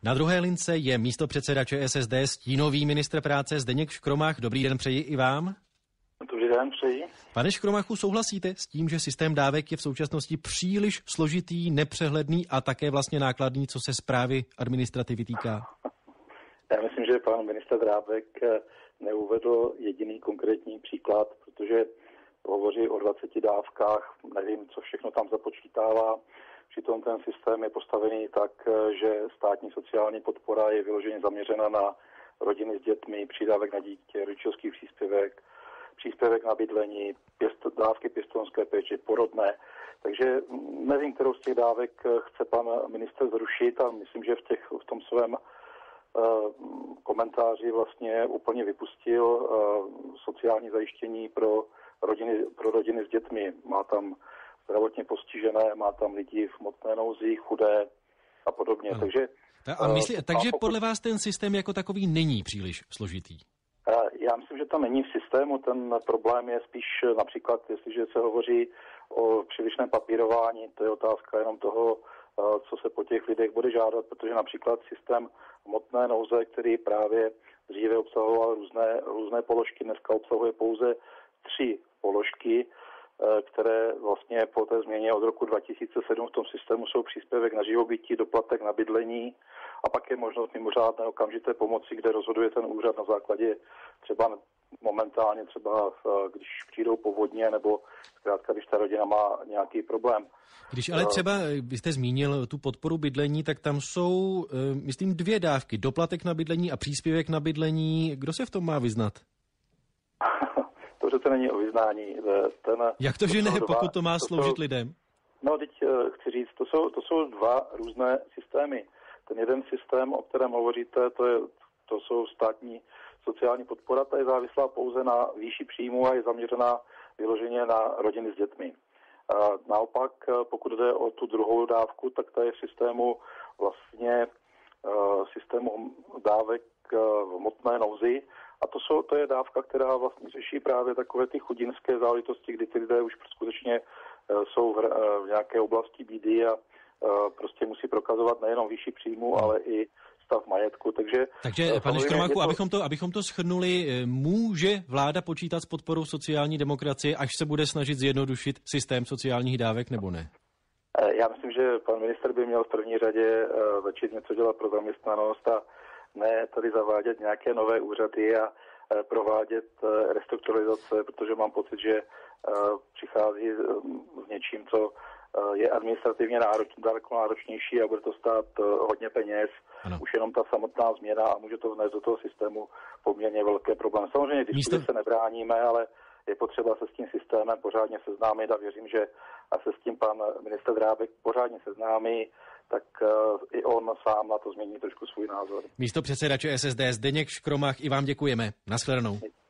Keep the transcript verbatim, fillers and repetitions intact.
Na druhé lince je místopředseda ČSSD, stínový ministr práce Zdeněk Škromach. Dobrý den přeji i vám. Dobrý den přeji. Pane Škromachu, souhlasíte s tím, že systém dávek je v současnosti příliš složitý, nepřehledný a také vlastně nákladný, co se správy administrativy týká? Já myslím, že pan ministr Drábek neuvedl jediný konkrétní příklad, protože hovoří o dvaceti dávkách, nevím, co všechno tam započítává. Přitom ten systém je postavený tak, že státní sociální podpora je vyloženě zaměřena na rodiny s dětmi, přídavek na dítě, rodičovský příspěvek, příspěvek na bydlení, pěst, dávky pěstounské péče, porodné. Takže nevím, kterou z těch dávek chce pan ministr zrušit a myslím, že v, těch, v tom svém uh, komentáři vlastně úplně vypustil uh, sociální zajištění pro rodiny, pro rodiny s dětmi. Má tam zdravotně postižené, má tam lidi v hmotné nouzi, chudé a podobně. Ano. Takže, a myslí, uh, takže pokud... podle vás ten systém jako takový není příliš složitý? Já myslím, že to není v systému. Ten problém je spíš například, jestliže se hovoří o přílišném papírování, to je otázka jenom toho, co se po těch lidech bude žádat, protože například systém hmotné nouze, který právě dříve obsahoval různé, různé položky, dneska obsahuje pouze tři položky, které vlastně po té změně od roku dva tisíce sedm v tom systému jsou příspěvek na živobytí, doplatek na bydlení a pak je možnost mimořádné okamžité pomoci, kde rozhoduje ten úřad na základě třeba momentálně třeba, když přijdou povodně nebo zkrátka, když ta rodina má nějaký problém. Když ale třeba, vy jste zmínil tu podporu bydlení, tak tam jsou, myslím, dvě dávky, doplatek na bydlení a příspěvek na bydlení. Kdo se v tom má vyznat? To, že to není o vyznání. Ten, Jak to, že ne, dva, pokud to má to sloužit jsou, lidem? No, teď chci říct, to jsou, to jsou dva různé systémy. Ten jeden systém, o kterém hovoříte, to, je, to jsou státní sociální podpora, ta je závislá pouze na výši příjmu a je zaměřená vyloženě na rodiny s dětmi. A naopak, pokud jde o tu druhou dávku, tak ta je v systému vlastně systému dávek v hmotné nouzi. A to, jsou, to je dávka, která vlastně řeší právě takové ty chudinské záležitosti, kdy ty lidé už skutečně jsou v, v nějaké oblasti bídy a prostě musí prokazovat nejenom výši příjmu, ale i stav majetku. Takže, Takže pane Škromachu, to... abychom to, abychom to shrnuli, může vláda počítat s podporou sociální demokracie, až se bude snažit zjednodušit systém sociálních dávek, nebo ne? Já myslím, že pan minister by měl v první řadě začít něco dělat pro zaměstnanost a ne tady zavádět nějaké nové úřady a provádět restrukturalizace, protože mám pocit, že přichází s něčím, co je administrativně náročnější a bude to stát hodně peněz. Ano. Už jenom ta samotná změna a může to vnést do toho systému poměrně velké problémy. Samozřejmě diskuzi Místo... se nebráníme, ale je potřeba se s tím systémem pořádně seznámit a věřím, že a se s tím pan ministr Drábek pořádně seznámí, tak uh, i on sám na to změní trošku svůj názor. Místopředseda ČSSD Zdeněk Škromach, i vám děkujeme. Nashledanou.